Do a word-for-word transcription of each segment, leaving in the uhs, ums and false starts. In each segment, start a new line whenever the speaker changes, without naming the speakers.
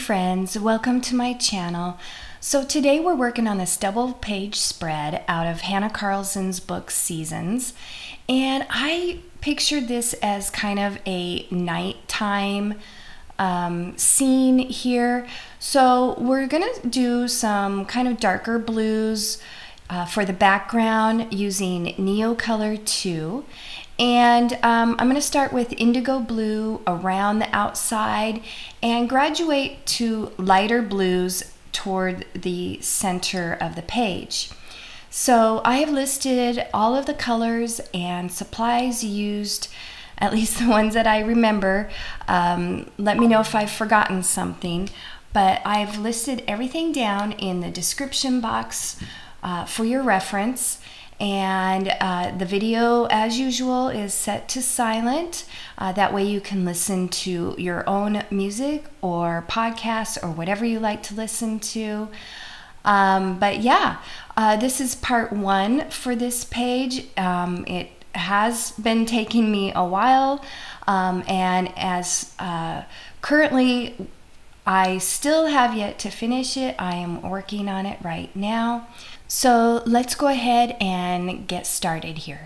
friends, welcome to my channel. So today we're working on this double page spread out of Hannah Carlson's book Seasons, and I pictured this as kind of a nighttime um, scene here. So we're gonna do some kind of darker blues uh, for the background using Neocolor two. And um, I'm going to start with indigo blue around the outside and graduate to lighter blues toward the center of the page. So I have listed all of the colors and supplies used, at least the ones that I remember. Um, let me know if I've forgotten something, but I've listed everything down in the description box uh, for your reference. And uh, the video, as usual, is set to silent. Uh, that way you can listen to your own music or podcasts or whatever you like to listen to. Um, but yeah, uh, this is part one for this page. Um, it has been taking me a while, um, and as uh, currently I still have yet to finish it. I am working on it right now. So let's go ahead and get started here.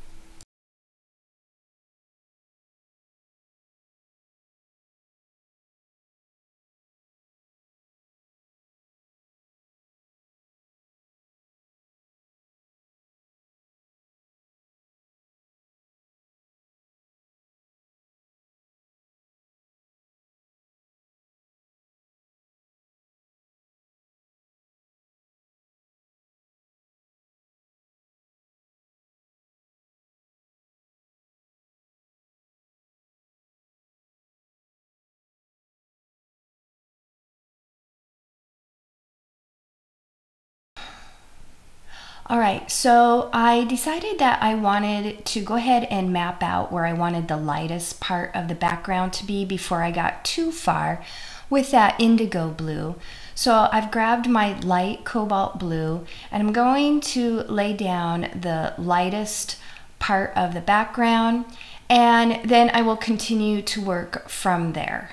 All right, so I decided that I wanted to go ahead and map out where I wanted the lightest part of the background to be before I got too far with that indigo blue. So I've grabbed my light cobalt blue and I'm going to lay down the lightest part of the background, and then I will continue to work from there.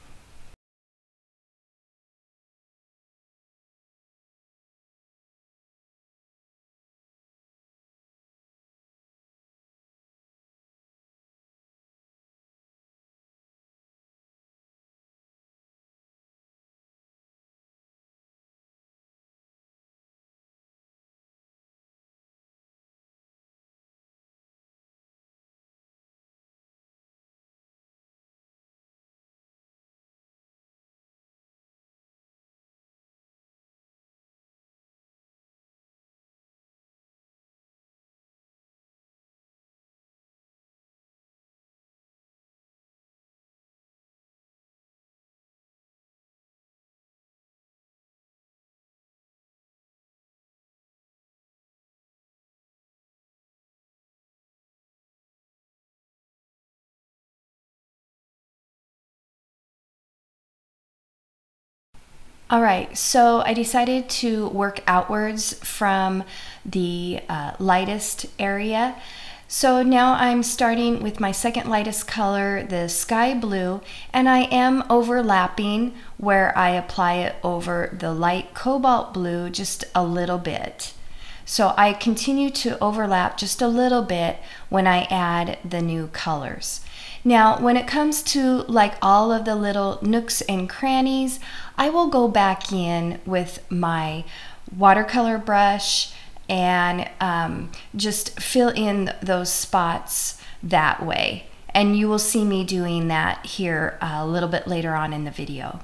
All right, so I decided to work outwards from the uh, lightest area. So now I'm starting with my second lightest color, the sky blue, and I am overlapping where I apply it over the light cobalt blue just a little bit. So I continue to overlap just a little bit when I add the new colors. Now, when it comes to like all of the little nooks and crannies, I will go back in with my watercolor brush and um, just fill in those spots that way. And you will see me doing that here a little bit later on in the video.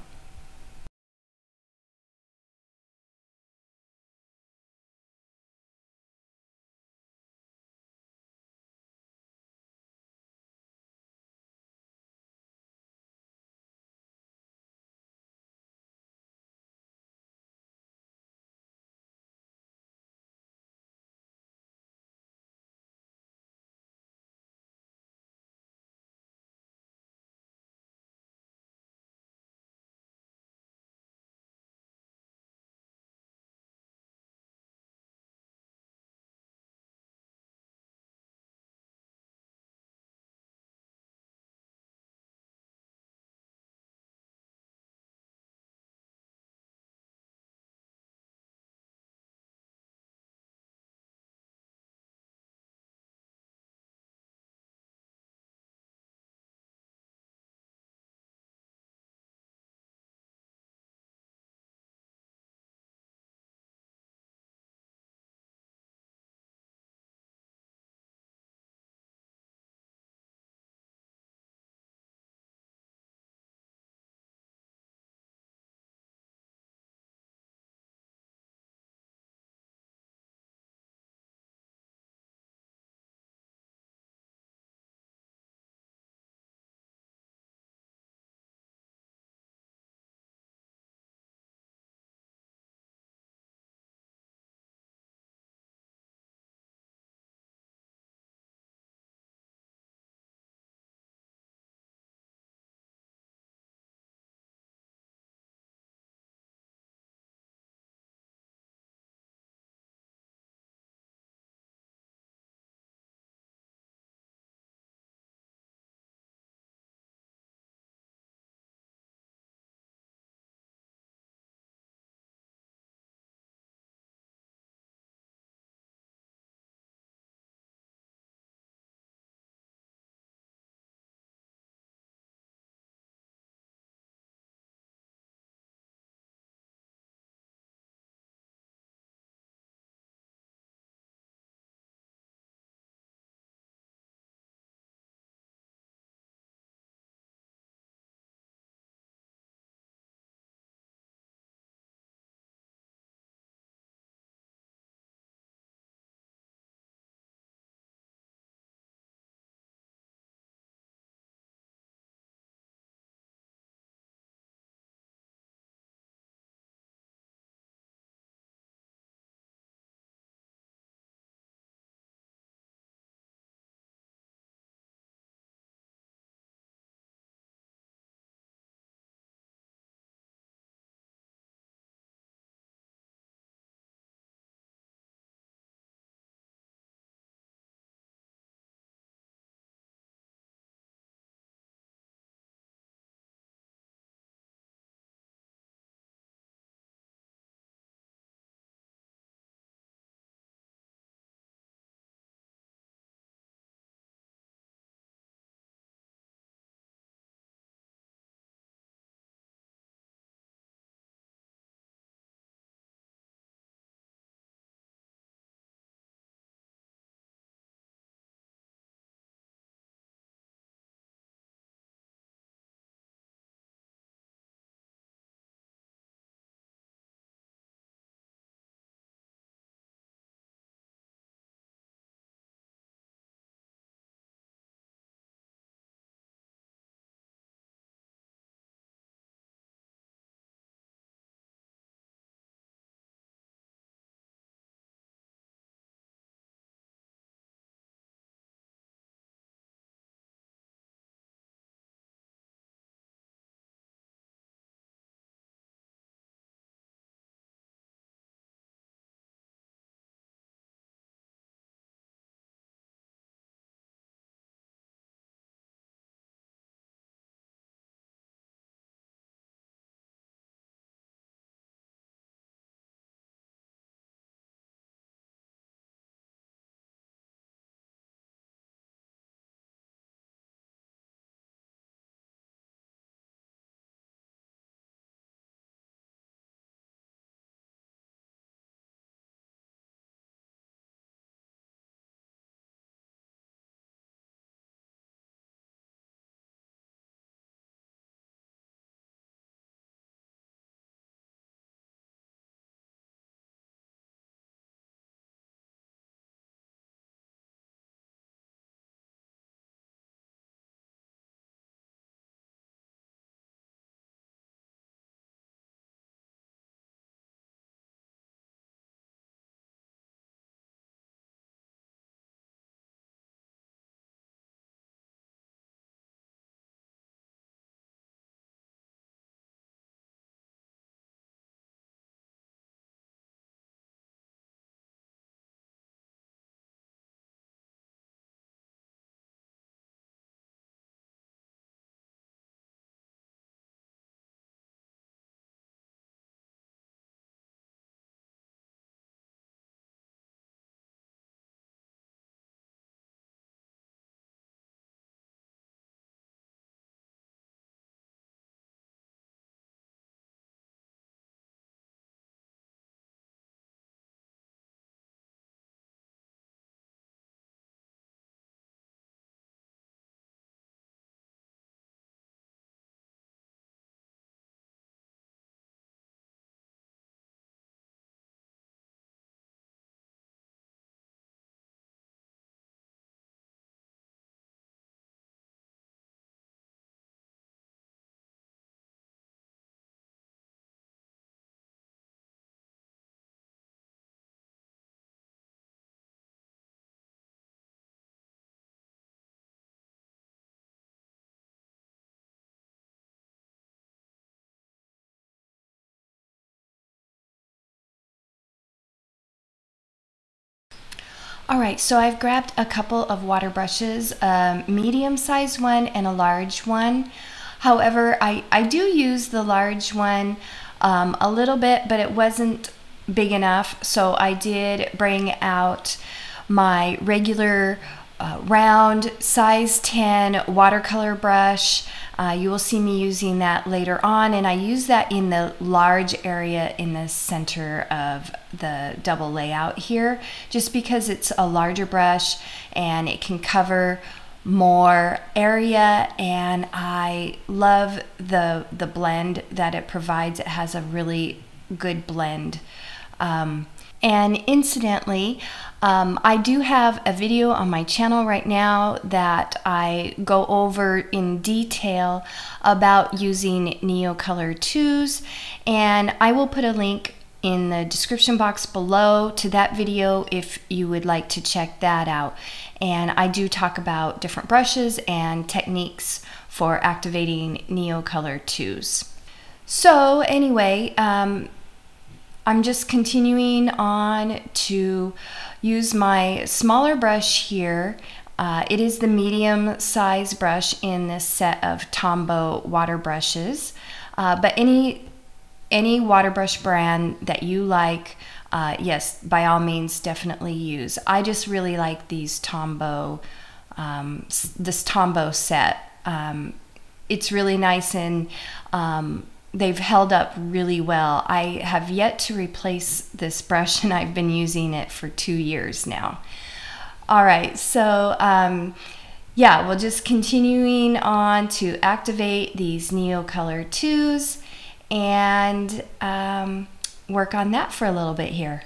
All right, so I've grabbed a couple of water brushes, a medium-sized one and a large one. However, I, I do use the large one um, a little bit, but it wasn't big enough, so I did bring out my regular uh, round size ten watercolor brush. Uh, you will see me using that later on, and I use that in the large area in the center of the double layout here, just because it's a larger brush and it can cover more area, and I love the the blend that it provides. It has a really good blend. Um, and incidentally, um, I do have a video on my channel right now that I go over in detail about using Neocolor twos, and I will put a link in the description box below to that video if you would like to check that out. And I do talk about different brushes and techniques for activating Neocolor twos. So anyway, um, I'm just continuing on to use my smaller brush here. Uh, it is the medium size brush in this set of Tombow water brushes, uh, but any any water brush brand that you like, uh, yes, by all means, definitely use. I just really like these Tombow, um, this Tombow set. Um, it's really nice, and um, they've held up really well. I have yet to replace this brush, and I've been using it for two years now. All right, so um, yeah, we're just continuing on to activate these Neocolor twos and um, work on that for a little bit here.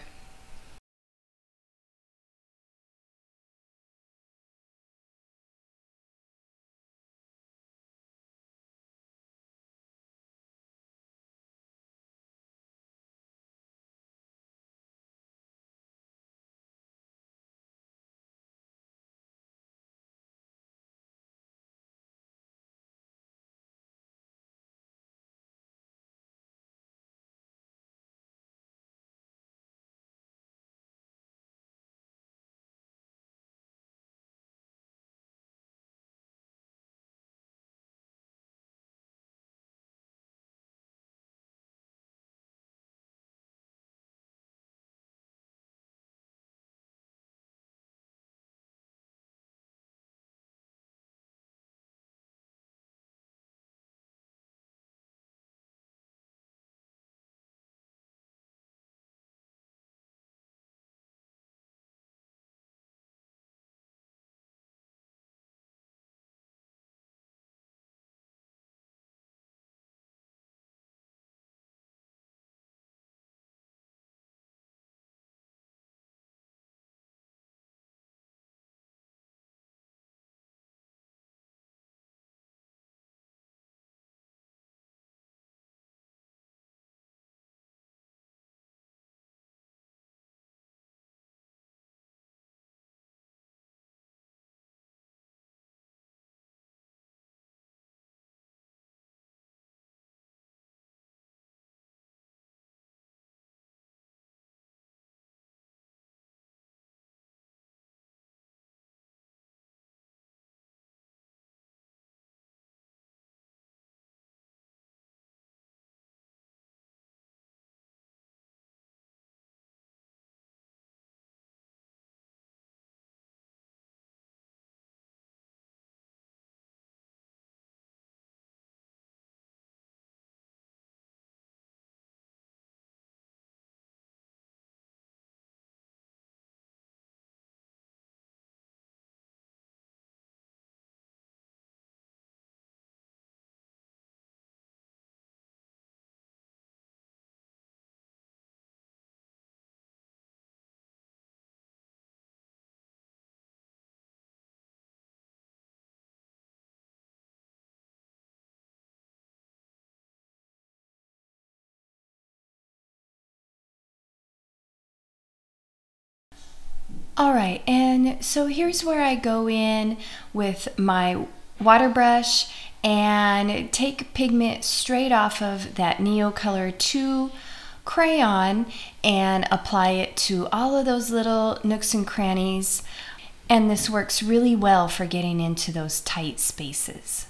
All right, and so here's where I go in with my water brush and take pigment straight off of that Neocolor two crayon and apply it to all of those little nooks and crannies. And this works really well for getting into those tight spaces.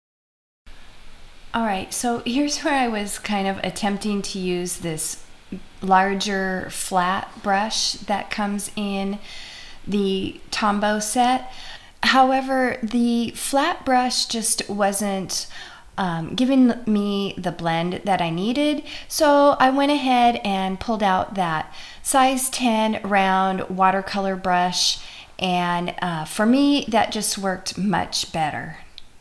All right, so here's where I was kind of attempting to use this larger flat brush that comes in the Tombow set. However, the flat brush just wasn't um, giving me the blend that I needed, so I went ahead and pulled out that size ten round watercolor brush, and uh, for me that just worked much better.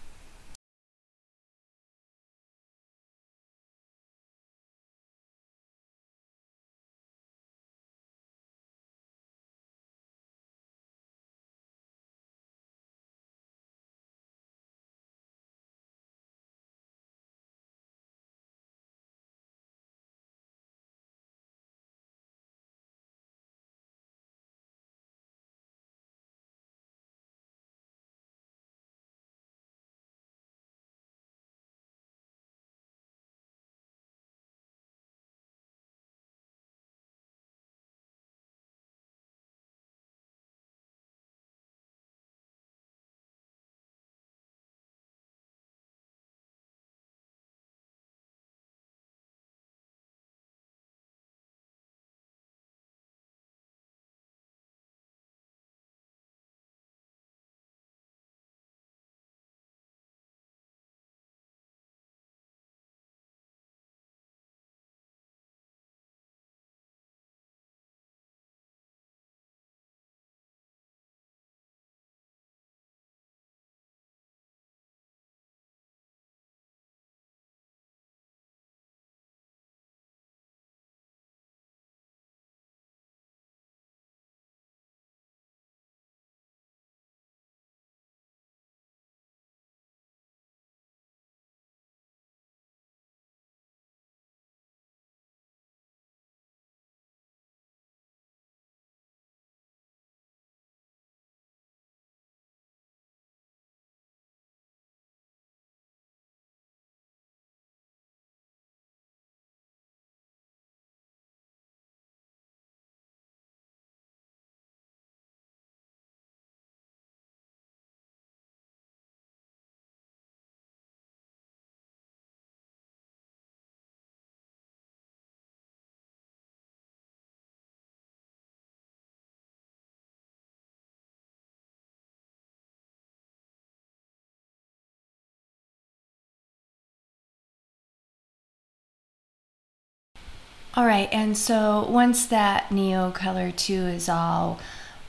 All right, and so once that Neocolor two is all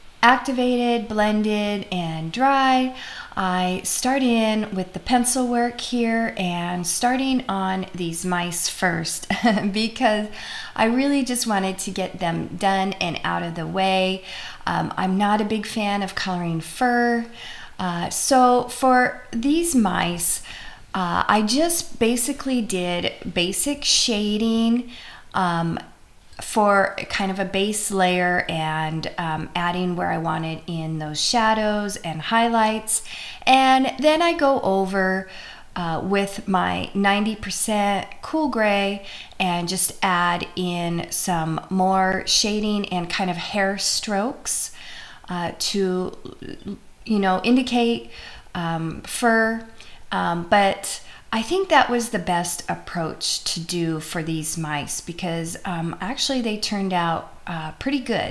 activated, blended, and dry, I start in with the pencil work here, and starting on these mice first because I really just wanted to get them done and out of the way. Um, I'm not a big fan of coloring fur, uh, so for these mice, uh, I just basically did basic shading Um, for kind of a base layer, and um, adding where I wanted in those shadows and highlights. And then I go over uh, with my ninety percent cool gray and just add in some more shading and kind of hair strokes uh, to, you know, indicate um, fur. Um, but I think that was the best approach to do for these mice because um, actually they turned out uh, pretty good.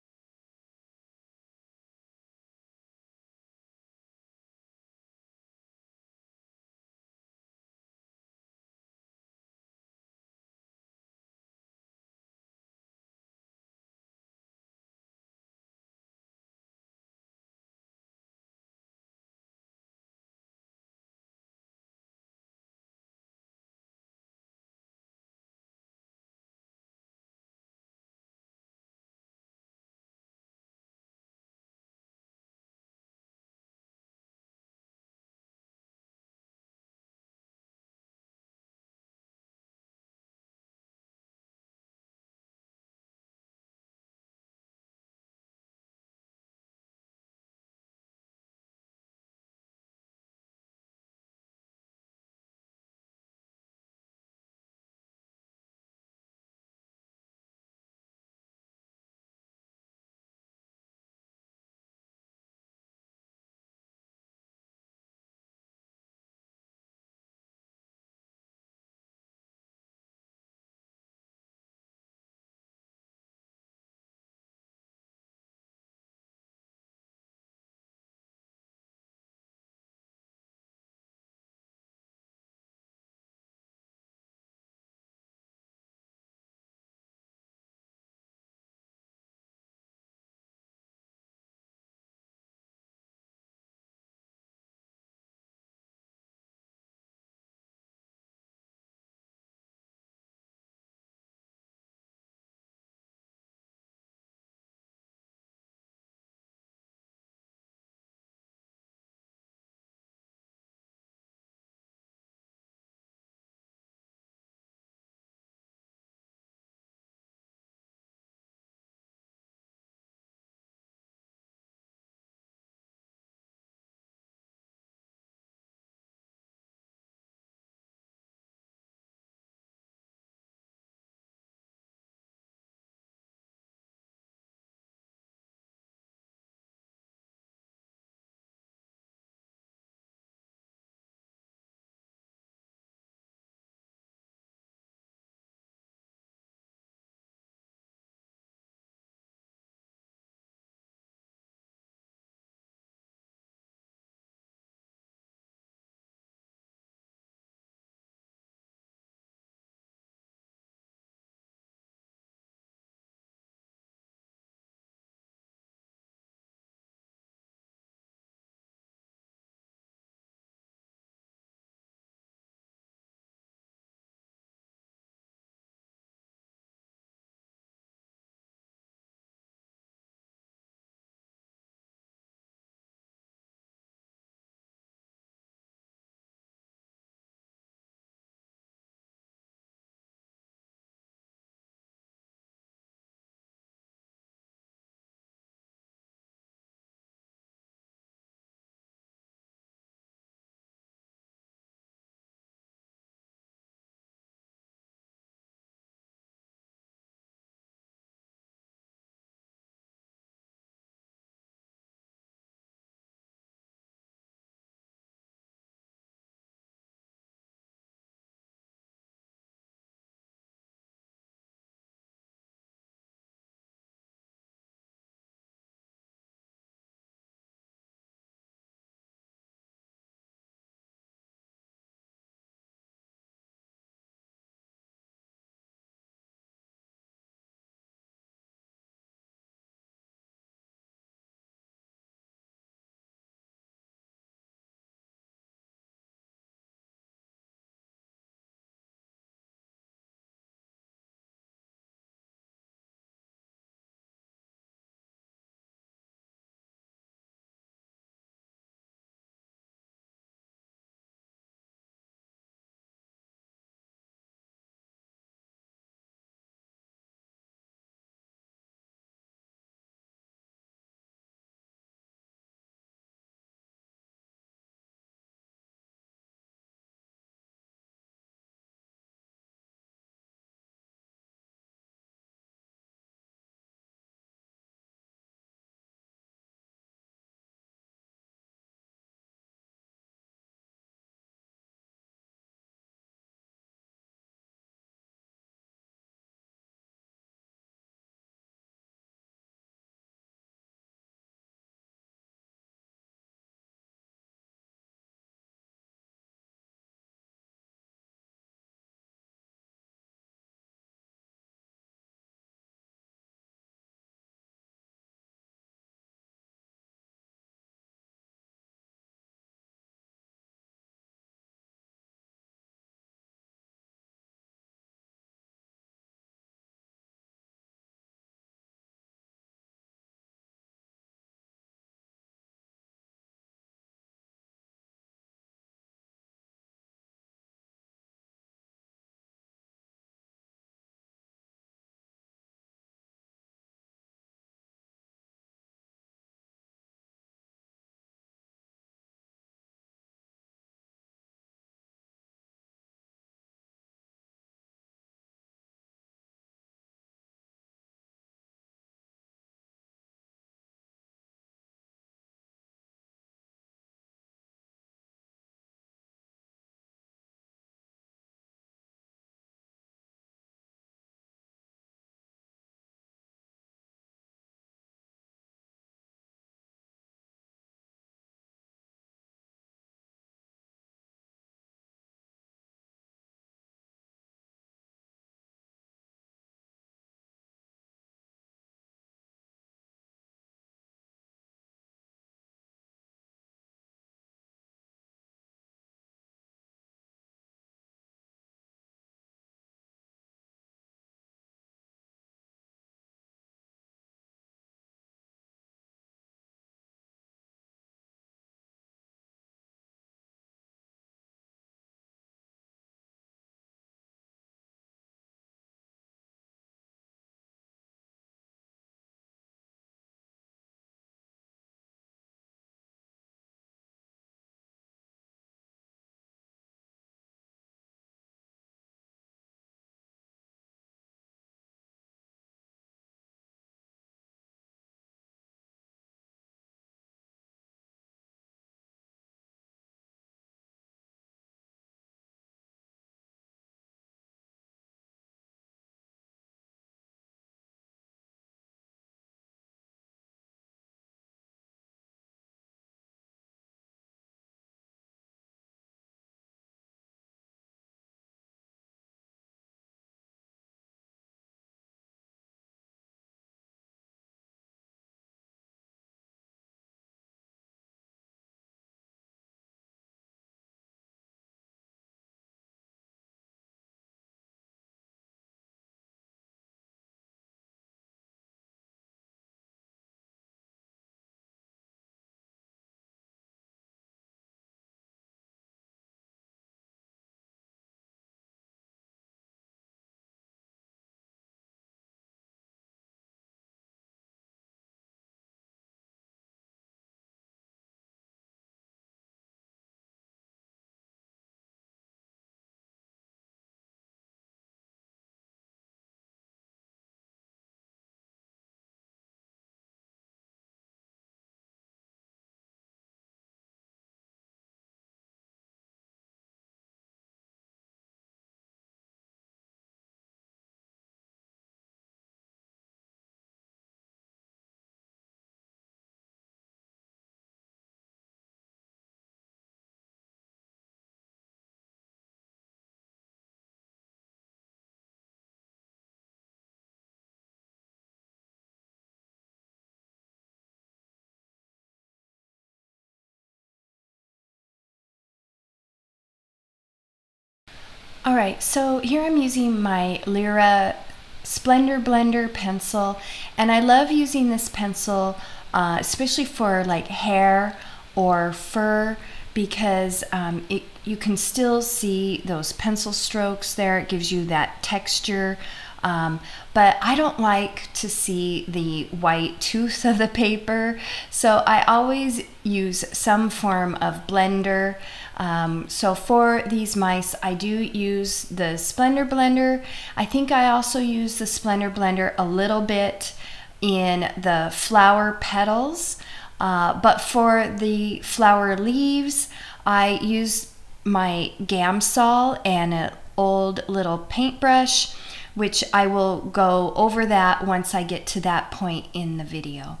All right, so here I'm using my Lyra Splendor Blender pencil, and I love using this pencil, uh, especially for like hair or fur, because um, it, you can still see those pencil strokes there. It gives you that texture. Um, but I don't like to see the white tooth of the paper, so I always use some form of blender. Um, so for these mice, I do use the Splendor Blender. I think I also use the Splendor Blender a little bit in the flower petals, uh, but for the flower leaves, I use my Gamsol and an old little paintbrush, which I will go over that once I get to that point in the video.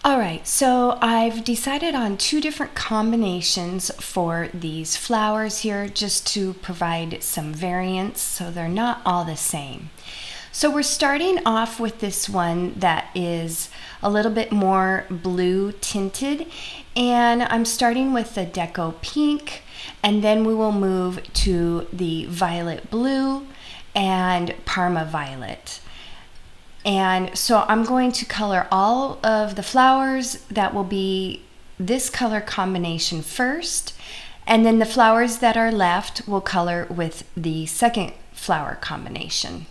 All right, so I've decided on two different combinations for these flowers here just to provide some variance so they're not all the same. So we're starting off with this one that is a little bit more blue tinted, and I'm starting with the Deco Pink, and then we will move to the Violet Blue and Parma Violet. And so I'm going to color all of the flowers that will be this color combination first, and then the flowers that are left will color with the second flower combination.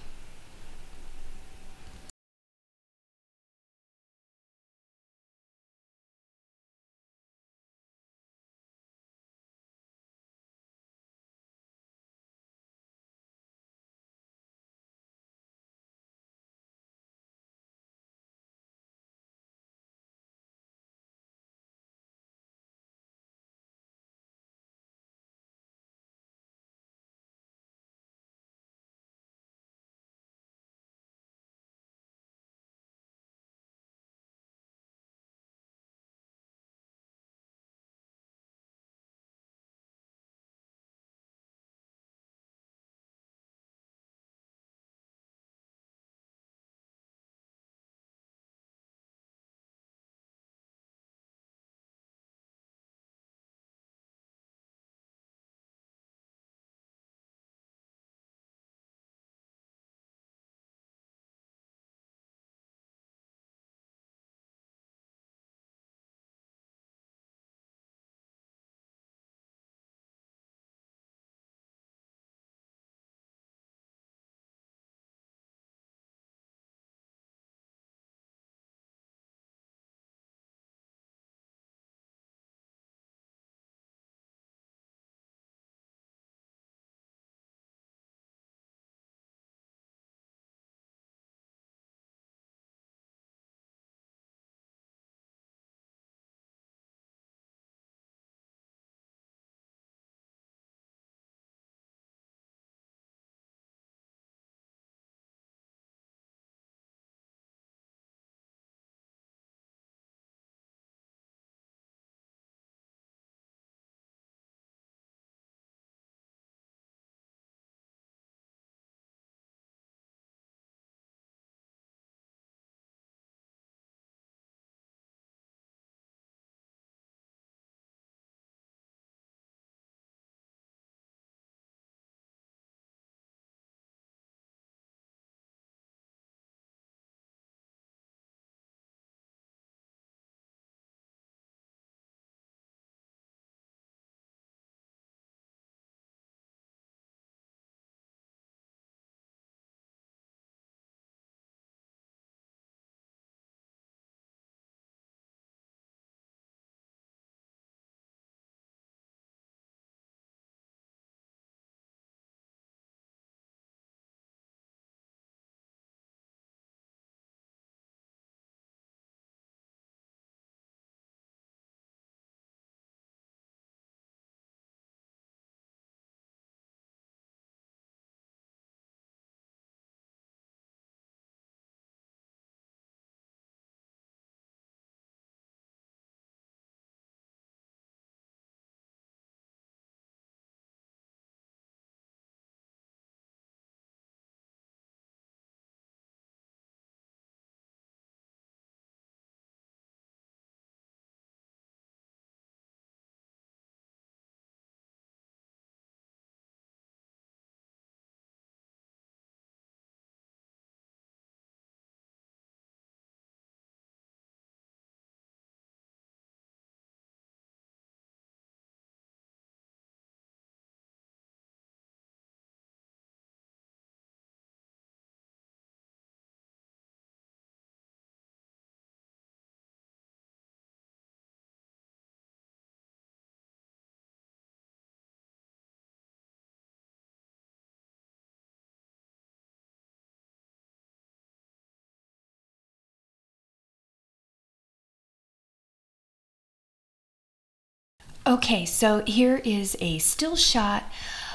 Okay, so here is a still shot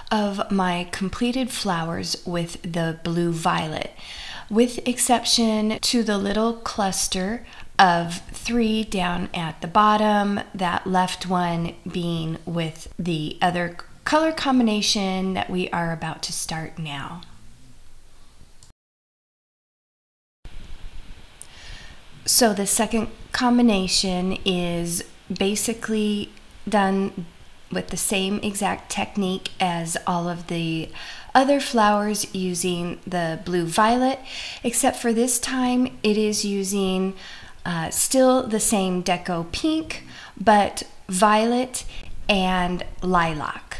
of my completed flowers with the blue violet, with exception to the little cluster of three down at the bottom, that left one being with the other color combination that we are about to start now. So the second combination is basically done with the same exact technique as all of the other flowers, using the blue violet, except for this time it is using uh, still the same deco pink, but violet and lilac.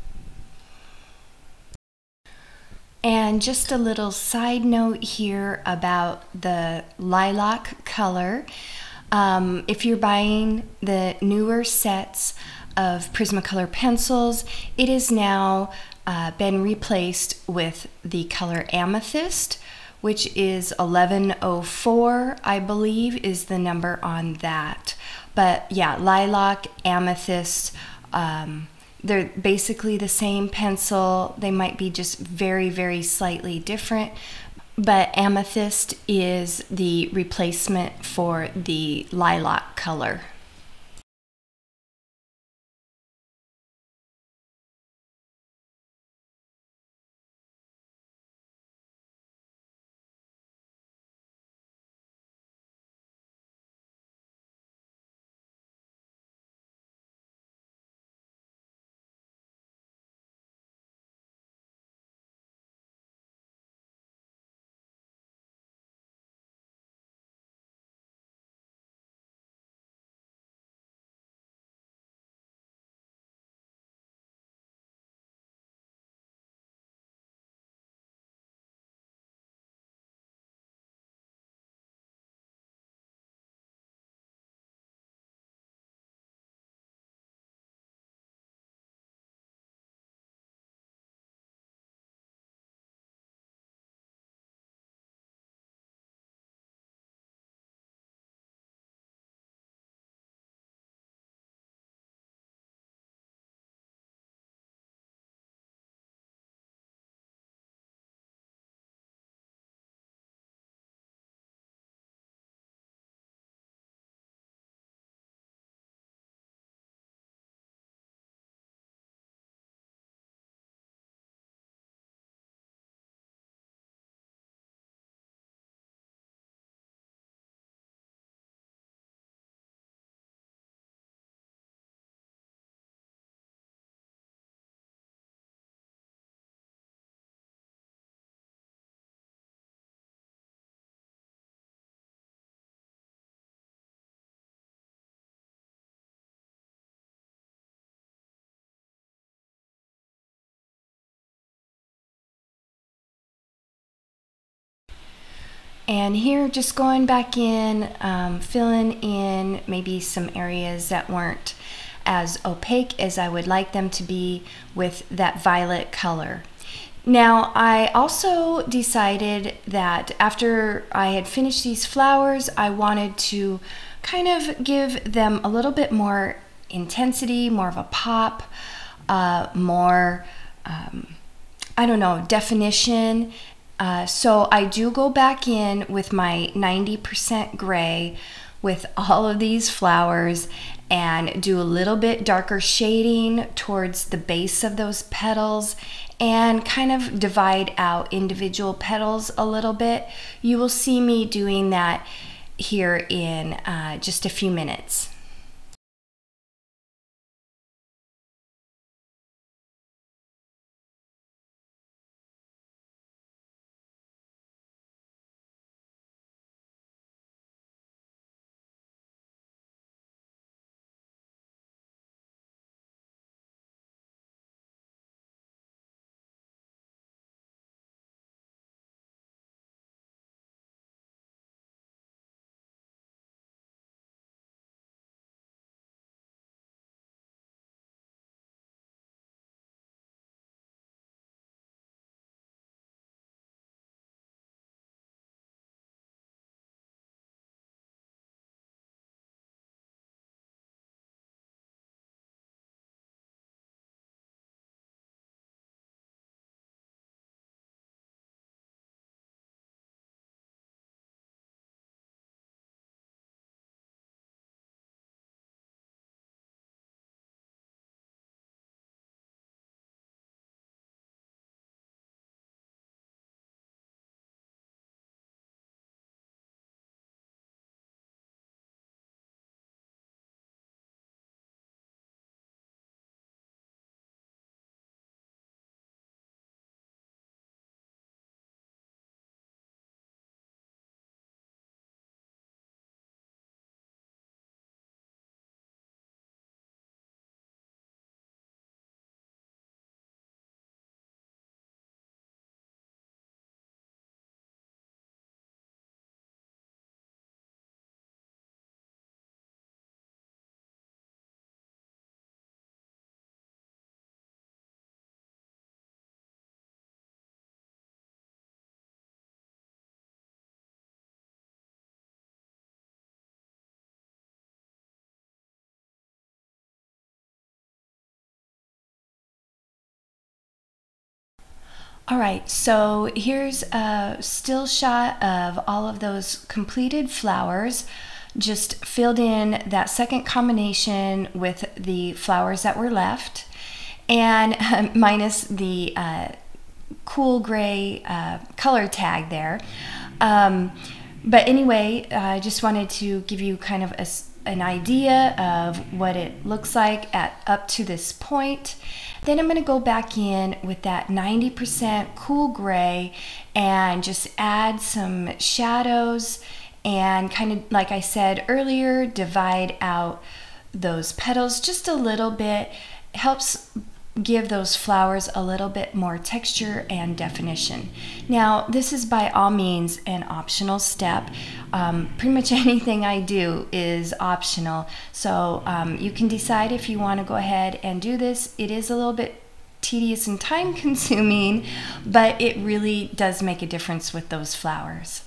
And just a little side note here about the lilac color. Um, if you're buying the newer sets of Prismacolor pencils, it has now uh, been replaced with the color amethyst, which is eleven oh four, I believe, is the number on that. But yeah, lilac, amethyst, um, they're basically the same pencil. They might be just very, very slightly different, but amethyst is the replacement for the lilac color. And here, just going back in, um, filling in maybe some areas that weren't as opaque as I would like them to be with that violet color. Now, I also decided that after I had finished these flowers, I wanted to kind of give them a little bit more intensity, more of a pop, uh, more, um, I don't know, definition. Uh, so I do go back in with my ninety percent gray with all of these flowers and do a little bit darker shading towards the base of those petals and kind of divide out individual petals a little bit. You will see me doing that here in uh, just a few minutes. All right, so here's a still shot of all of those completed flowers, just filled in that second combination with the flowers that were left, and uh, minus the uh, cool gray uh, color tag there. Um, but anyway, I just wanted to give you kind of a, an idea of what it looks like at up to this point. Then I'm going to go back in with that ninety percent cool gray and just add some shadows and kind of, like I said earlier, divide out those petals just a little bit. It helps give those flowers a little bit more texture and definition. Now, this is by all means an optional step. Um, pretty much anything I do is optional, so um, you can decide if you want to go ahead and do this. It is a little bit tedious and time consuming, but it really does make a difference with those flowers.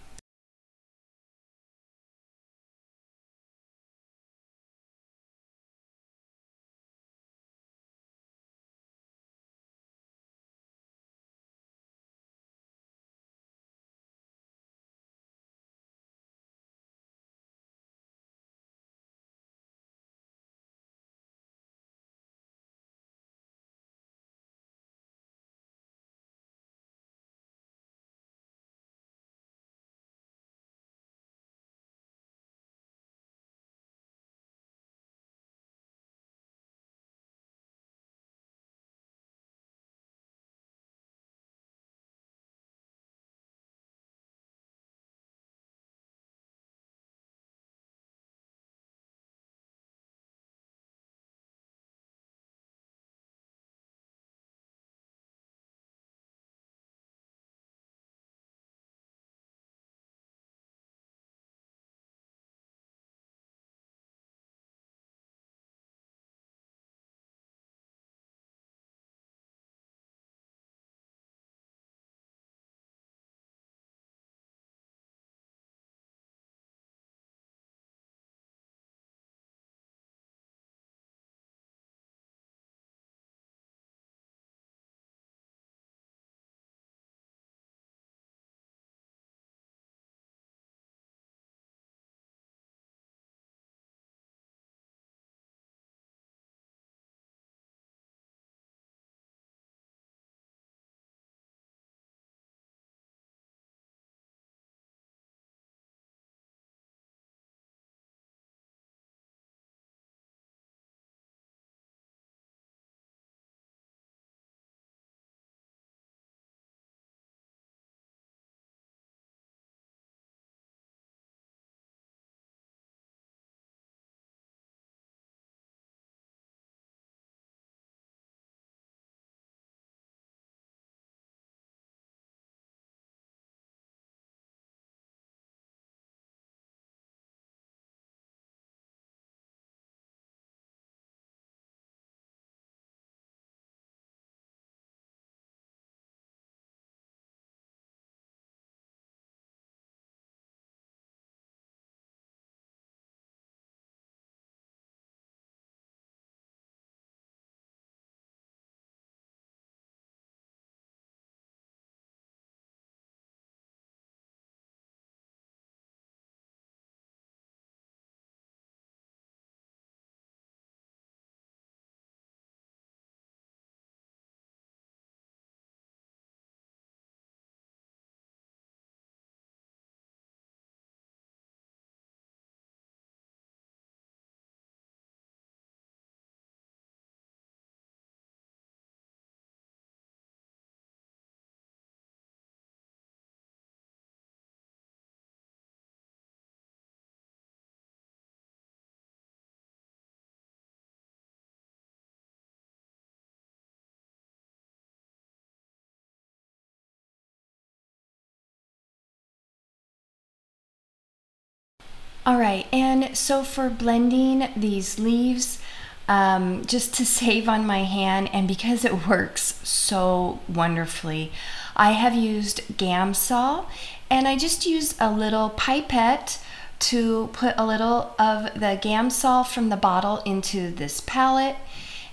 All right, and so for blending these leaves, um, just to save on my hand and because it works so wonderfully, I have used Gamsol, and I just used a little pipette to put a little of the Gamsol from the bottle into this palette.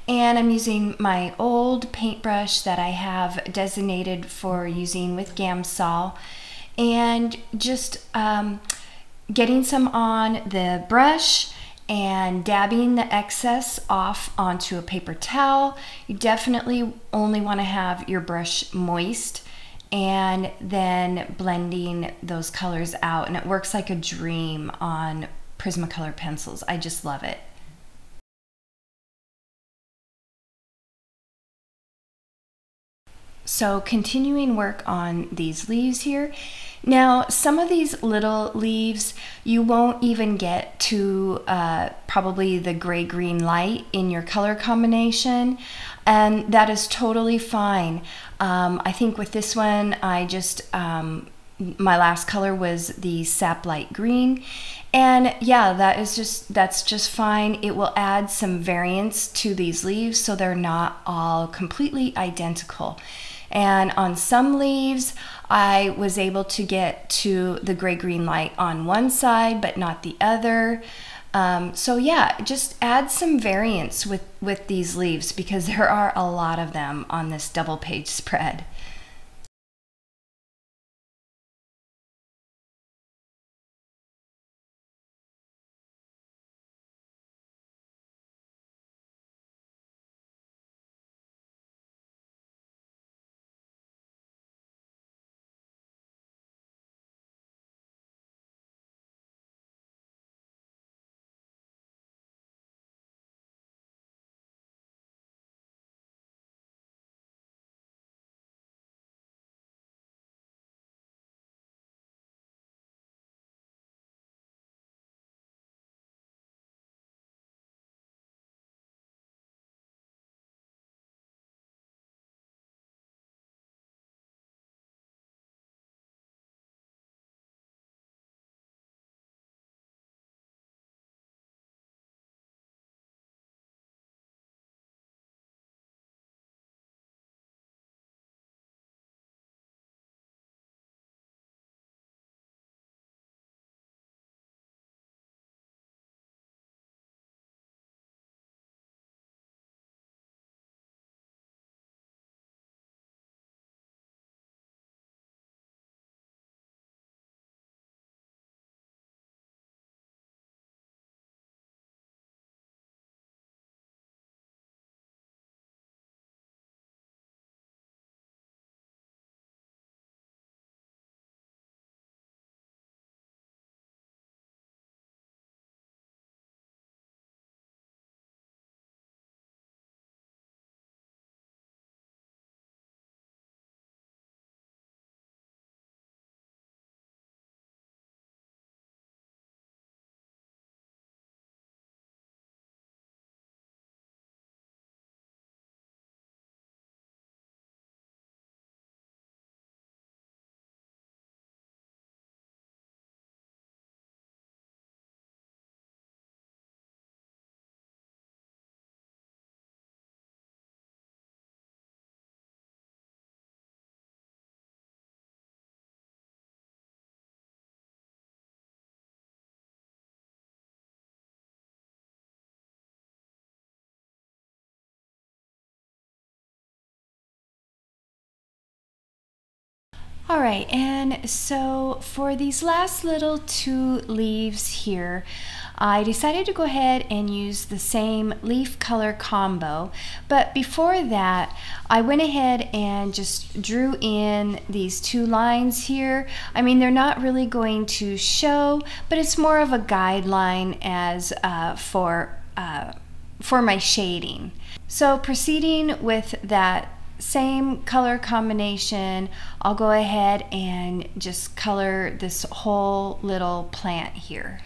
And I'm using my old paintbrush that I have designated for using with Gamsol, and just um, getting some on the brush and dabbing the excess off onto a paper towel. You definitely only want to have your brush moist, and then blending those colors out, and it works like a dream on Prismacolor pencils. I just love it. So continuing work on these leaves here. Now, some of these little leaves, you won't even get to uh, probably the gray-green light in your color combination, and that is totally fine. Um, I think with this one, I just, um, my last color was the sap light green, and yeah, that is just, that's just fine. It will add some variance to these leaves so they're not all completely identical. And on some leaves, I was able to get to the gray-green light on one side, but not the other. Um, so yeah, just add some variance with, with these leaves, because there are a lot of them on this double page spread. All right, and so for these last little two leaves here, I decided to go ahead and use the same leaf color combo. But before that, I went ahead and just drew in these two lines here. I mean, they're not really going to show, but it's more of a guideline as uh, for, uh, for my shading. So proceeding with that same color combination, I'll go ahead and just color this whole little plant here.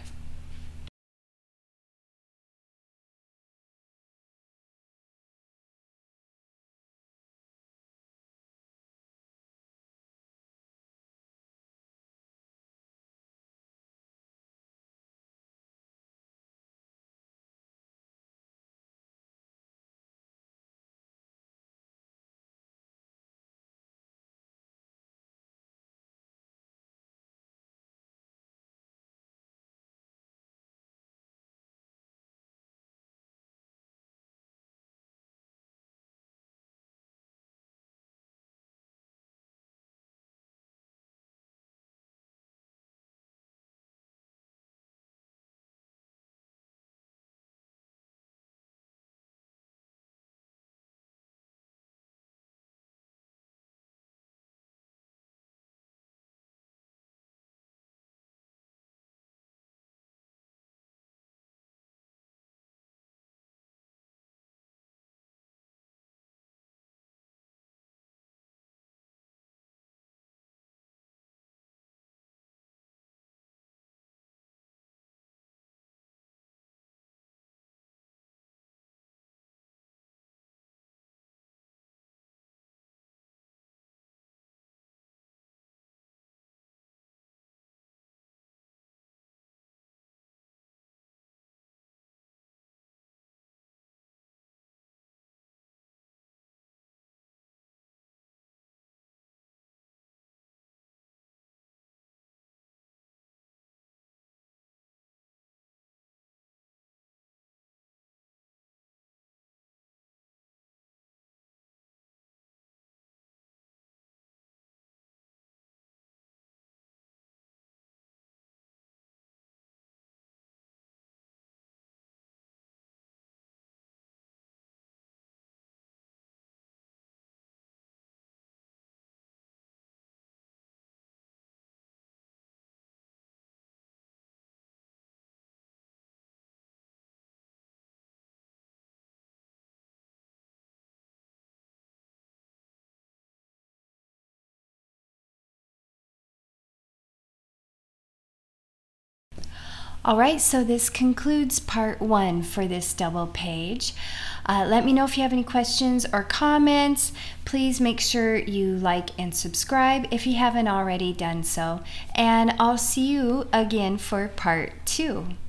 All right, so this concludes part one for this double page. Uh, let me know if you have any questions or comments. Please make sure you like and subscribe if you haven't already done so. And I'll see you again for part two.